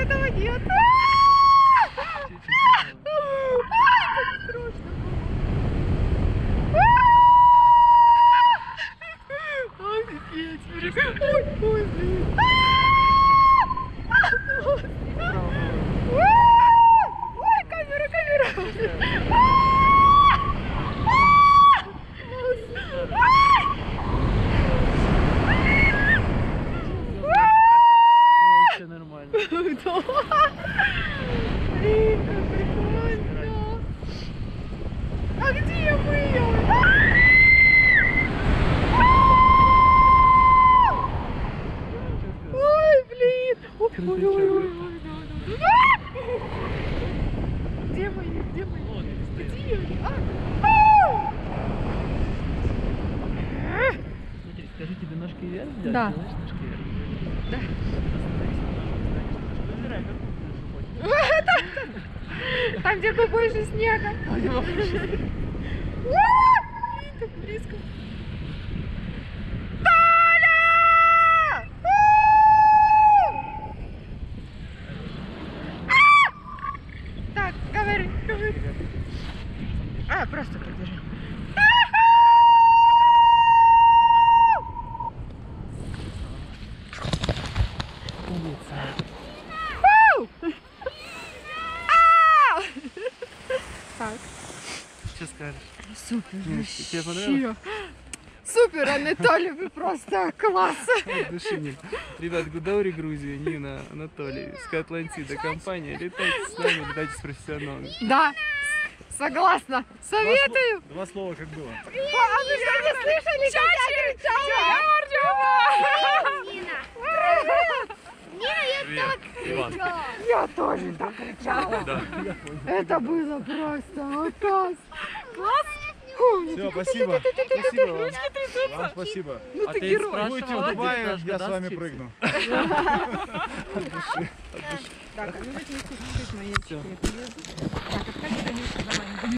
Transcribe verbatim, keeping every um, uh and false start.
этого нет. Ой, пипец. Ой, ой, блин. Ой, камера, камера. Все нормально. Блин, как прикольно. А где мы ее? Ой, блин. Ой, ой, ой, ой. Где мы ее? Где мы ее? Где ее? Смотри, скажи, тебе ножки вверх взять? Да. Делаешь ножки вверх? Да. Выбирай, какую ты хочешь. Там, где побольше снега. Там, где побольше. Блин, так близко. Таня! Так, говори, говори. А, просто подержи. Так. Что скажешь? Супер. Ну, тебе понравилось? Супер, Анатолий, вы просто класс. От души нет. Ребят, Гудаури, Грузия, Нина, Анатолий, Скотландида, компания. Летайте с нами, летайте с профессионалами. Да, согласна. Советую. Два слова как было. А вы что, не слышали, как я кричала? Иван. Я тоже так кричала. Да. Это было просто класс. Класс? Все, спасибо. Спасибо вам. Вам спасибо. Ну А ты ты герой. Будете в Молодец, Дубае, Дашка, я да, с вами чипсы? прыгну. Так, а ну возьми чуть-чуть моей. Так, а как это не